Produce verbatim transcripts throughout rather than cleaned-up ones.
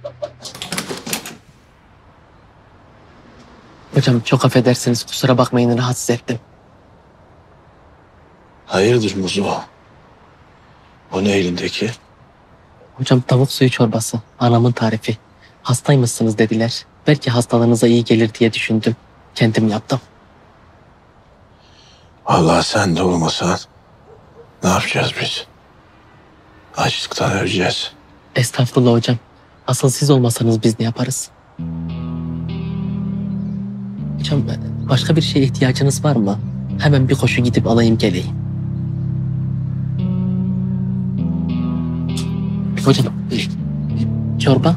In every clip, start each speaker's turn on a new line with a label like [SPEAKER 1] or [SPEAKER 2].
[SPEAKER 1] Hocam çok affedersiniz, kusura bakmayın, rahatsız ettim.
[SPEAKER 2] Hayırdır Muzo? O ne elindeki?
[SPEAKER 1] Hocam tavuk suyu çorbası, anamın tarifi. Hastaymışsınız dediler. Belki hastalığınıza iyi gelir diye düşündüm. Kendim yaptım.
[SPEAKER 2] Vallahi sen de olmasan ne yapacağız biz? Açlıktan öleceğiz.
[SPEAKER 1] Estağfurullah hocam. Asıl siz olmasanız biz ne yaparız? Hocam başka bir şeye ihtiyacınız var mı? Hemen bir koşu gidip alayım geleyim. Hocam çorba?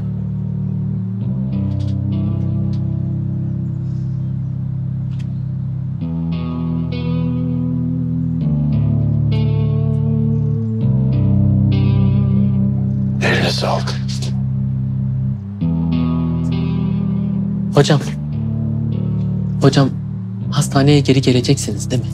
[SPEAKER 2] Eline sağlık.
[SPEAKER 1] Hocam. Hocam hastaneye geri geleceksiniz değil mi?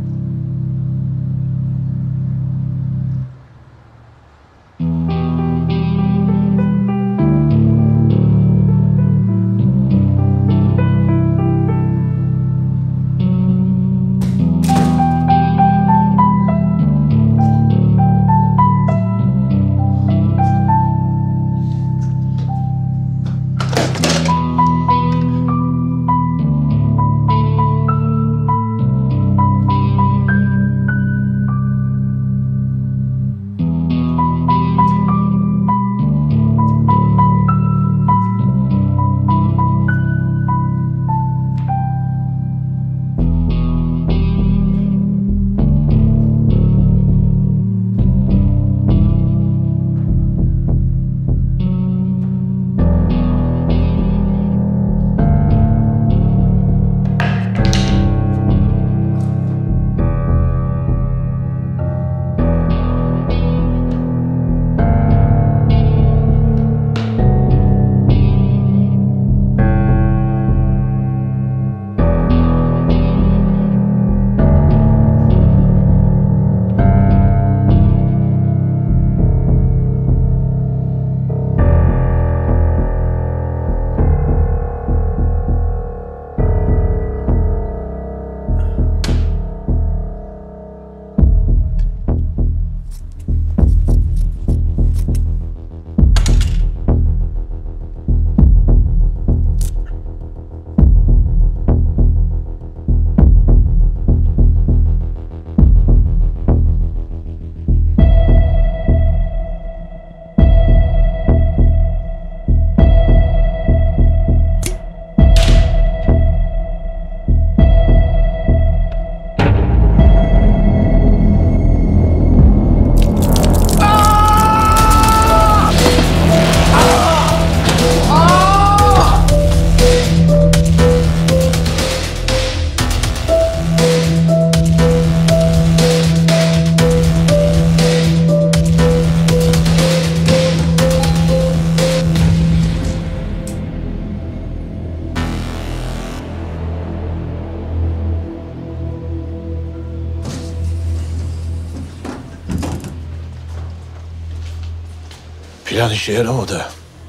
[SPEAKER 2] Plan işe yaramadı.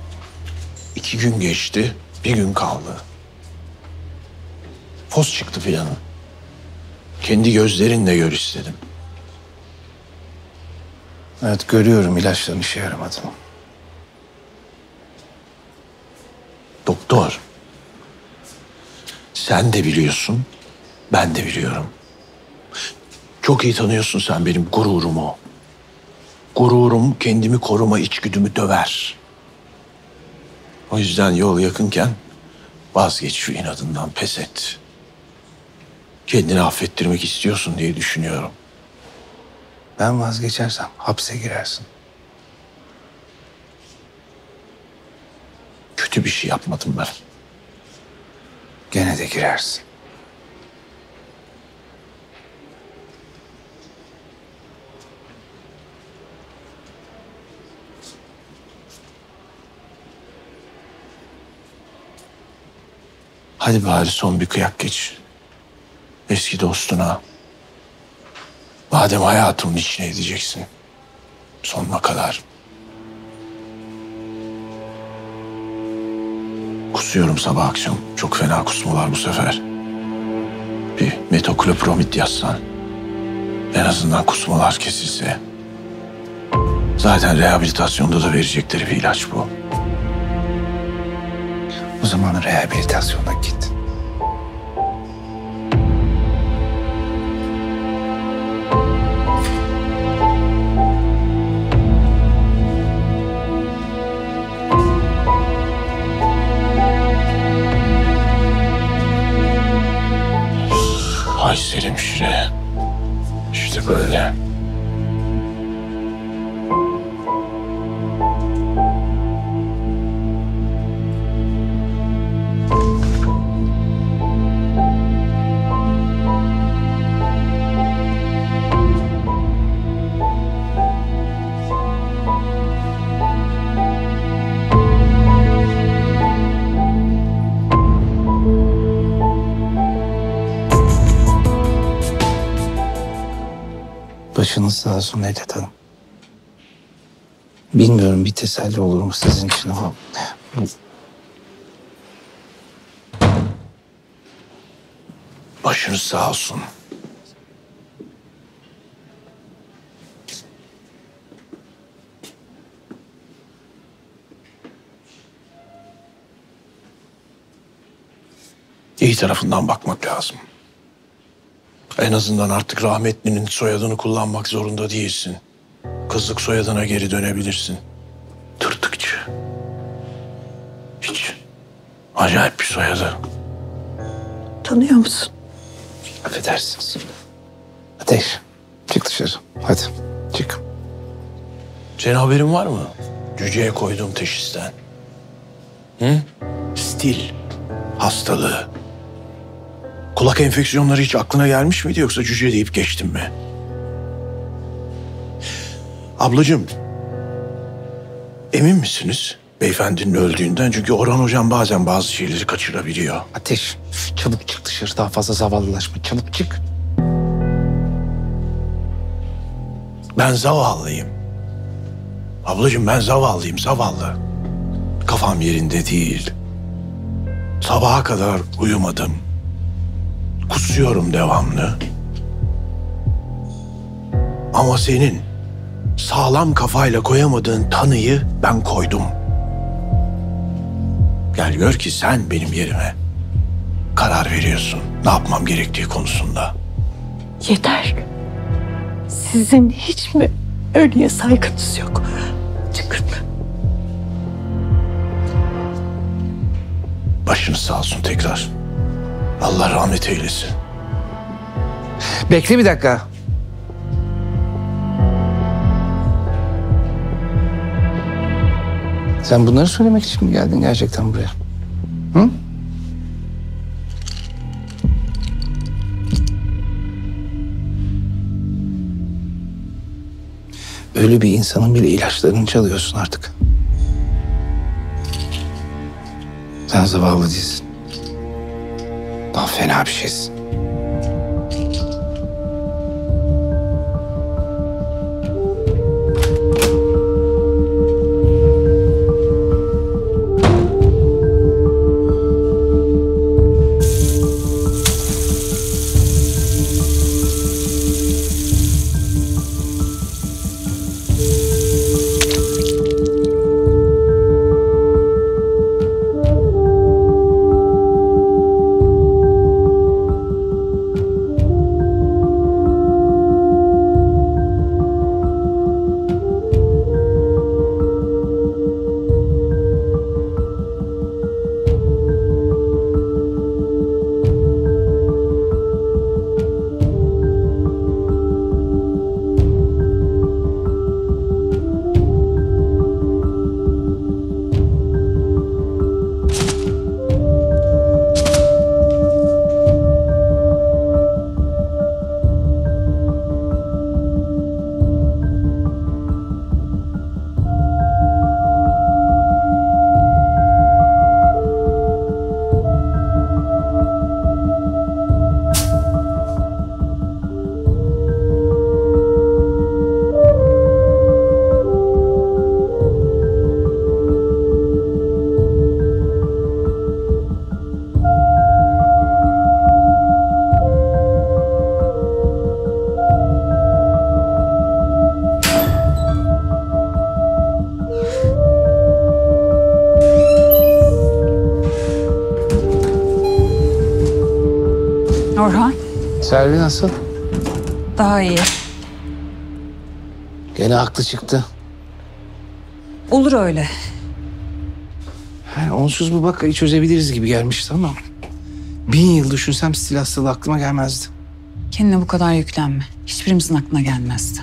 [SPEAKER 2] İki gün geçti, bir gün kaldı. Fos çıktı planın. Kendi gözlerinle gör istedim.
[SPEAKER 3] Evet, görüyorum, ilaçların işe yaramadı.
[SPEAKER 2] Doktor, sen de biliyorsun, ben de biliyorum. Çok iyi tanıyorsun sen benim gururumu. Gururum kendimi koruma içgüdümü döver. O yüzden yol yakınken vazgeç şu inadından, pes et. Kendini affettirmek istiyorsun diye düşünüyorum.
[SPEAKER 3] Ben vazgeçersem hapse girersin.
[SPEAKER 2] Kötü bir şey yapmadım ben.
[SPEAKER 3] Gene de girersin.
[SPEAKER 2] Hadi bari son bir kıyak geç. Eski dostuna. Madem hayatımın içine edeceksin. Sonuna kadar. Kusuyorum sabah akşam. Çok fena kusmalar bu sefer. Bir metoklopramid yazsan. En azından kusmalar kesilse. Zaten rehabilitasyonda da verecekleri bir ilaç bu.
[SPEAKER 3] O zaman rehabilitasyona git.
[SPEAKER 2] Aysel hemşire. İşte böyle.
[SPEAKER 3] Başınız sağ olsun Necdet Hanım. Bilmiyorum bir teselli olur mu sizin için ama...
[SPEAKER 2] Başınız sağ olsun. İyi tarafından bakmak lazım. En azından artık rahmetlinin soyadını kullanmak zorunda değilsin. Kızlık soyadına geri dönebilirsin. Tırtıkçı. Hiç. Acayip bir soyadı.
[SPEAKER 4] Tanıyor musun?
[SPEAKER 3] Affedersiniz. Ateş, çık dışarı. Hadi, çık.
[SPEAKER 2] Senin haberin var mı? Cüceye koyduğum teşhisten. Hı? Stil hastalığı. Kulak enfeksiyonları hiç aklına gelmiş miydi yoksa cüce deyip geçtin mi? Ablacığım, emin misiniz beyefendinin öldüğünden? Çünkü Orhan hocam bazen bazı şeyleri kaçırabiliyor.
[SPEAKER 3] Ateş, çabuk çık dışarı. Daha fazla zavallılaşma. Çabuk çık.
[SPEAKER 2] Ben zavallıyım. Ablacığım ben zavallıyım, zavallı. Kafam yerinde değil. Sabaha kadar uyumadım. Kusuyorum devamlı. Ama senin sağlam kafayla koyamadığın tanıyı ben koydum. Gel gör ki sen benim yerime karar veriyorsun ne yapmam gerektiği konusunda.
[SPEAKER 4] Yeter. Sizin hiç mi ölüye saygınız yok? Çıkın.
[SPEAKER 2] Başınız sağ olsun tekrar. Allah rahmet eylesin.
[SPEAKER 3] Bekle bir dakika. Sen bunları söylemek için mi geldin gerçekten buraya? Hı? Ölü bir insanın bile ilaçlarını çalıyorsun artık. Sen zavallı değilsin. Daha fena bir şeysin. Selvi nasıl?
[SPEAKER 5] Daha iyi.
[SPEAKER 3] Gene haklı çıktı.
[SPEAKER 5] Olur öyle.
[SPEAKER 3] Yani onsuz bu vakayı çözebiliriz gibi gelmişti ama... bin yıl düşünsem stil hastalığı aklıma gelmezdi.
[SPEAKER 5] Kendine bu kadar yüklenme. Hiçbirimizin aklına gelmezdi.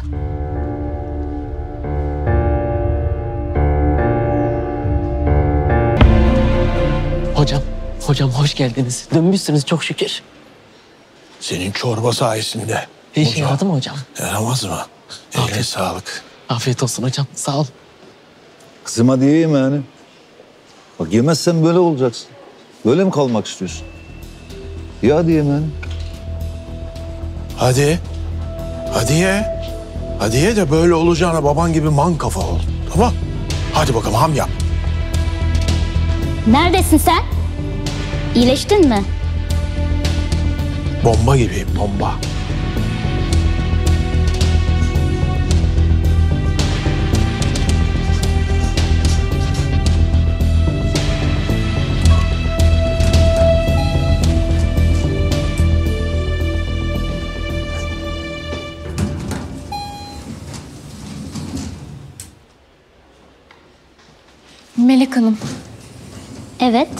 [SPEAKER 1] Hocam, hocam hoş geldiniz. Dönmüşsünüz çok şükür.
[SPEAKER 2] Senin çorba sayesinde.
[SPEAKER 1] İşe
[SPEAKER 2] Hocam,
[SPEAKER 1] yaradı mı hocam?
[SPEAKER 2] Yaramaz mı? Eline
[SPEAKER 1] Afiyet.
[SPEAKER 2] sağlık.
[SPEAKER 1] Afiyet olsun hocam. Sağ ol.
[SPEAKER 6] Kızım hadi yiyeyim yani. Bak yemezsen böyle olacaksın. Böyle mi kalmak istiyorsun? Ya hadi yeme yani.
[SPEAKER 2] Hadi. Hadi ye. Hadi ye de böyle olacağına baban gibi man kafa ol. Tamam. Hadi bakalım ham yap.
[SPEAKER 7] Neredesin sen? İyileştin mi?
[SPEAKER 2] Bomba gibi bomba.
[SPEAKER 8] Melek Hanım,
[SPEAKER 7] Evet.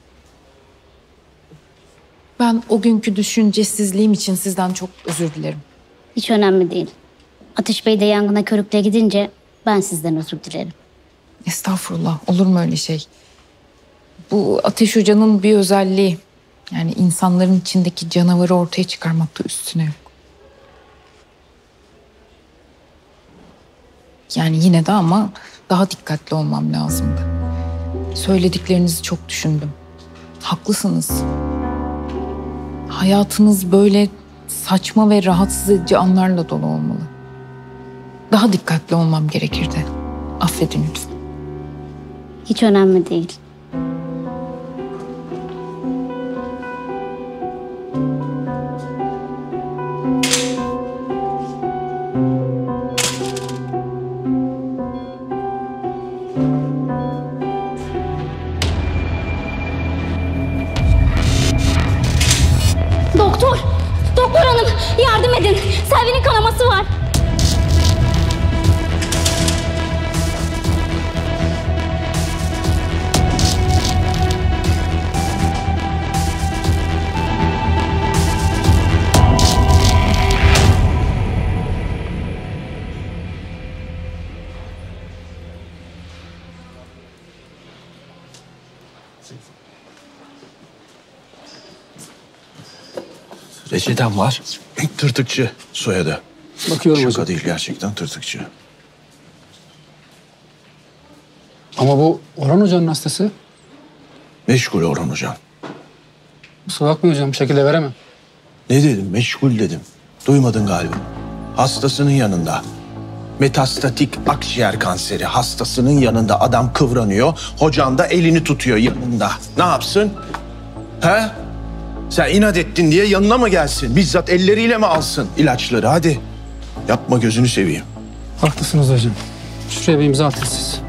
[SPEAKER 8] ben o günkü düşüncesizliğim için sizden çok özür dilerim.
[SPEAKER 7] Hiç önemli değil. Ateş Bey de yangına körükle gidince ben sizden özür dilerim.
[SPEAKER 8] Estağfurullah, olur mu öyle şey? Bu Ateş Hoca'nın bir özelliği. Yani insanların içindeki canavarı ortaya çıkarmakta üstüne yok. Yani yine de ama daha dikkatli olmam lazımdı. Söylediklerinizi çok düşündüm. Haklısınız. Hayatınız böyle saçma ve rahatsız edici anlarla dolu olmalı. Daha dikkatli olmam gerekirdi. Affedin lütfen.
[SPEAKER 7] Hiç önemli değil. Doktor! Doktor hanım yardım edin. Selvi'nin kanaması var.
[SPEAKER 2] Reçeten var. Tırtıkçı soyadı.
[SPEAKER 3] Bakıyorum
[SPEAKER 2] Şaka
[SPEAKER 3] hocam.
[SPEAKER 2] değil gerçekten tırtıkçı.
[SPEAKER 9] Ama bu Orhan Hoca'nın hastası.
[SPEAKER 2] Meşgul Orhan hocam.
[SPEAKER 9] Kusura bakmayın hocam, bu şekilde veremem.
[SPEAKER 2] Ne dedim? Meşgul dedim. Duymadın galiba. Hastasının yanında. Metastatik akciğer kanseri hastasının yanında adam kıvranıyor. Hocan da elini tutuyor yanında. Ne yapsın? He? Sen inat ettin diye yanına mı gelsin? Bizzat elleriyle mi alsın ilaçları? Hadi. Yapma gözünü seveyim.
[SPEAKER 9] Haklısınız hocam. Şuraya bir imza atın siz.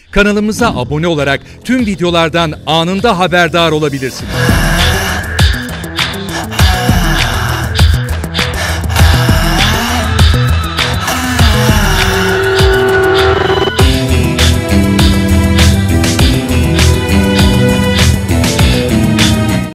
[SPEAKER 10] Kanalımıza abone olarak tüm videolardan anında haberdar olabilirsiniz.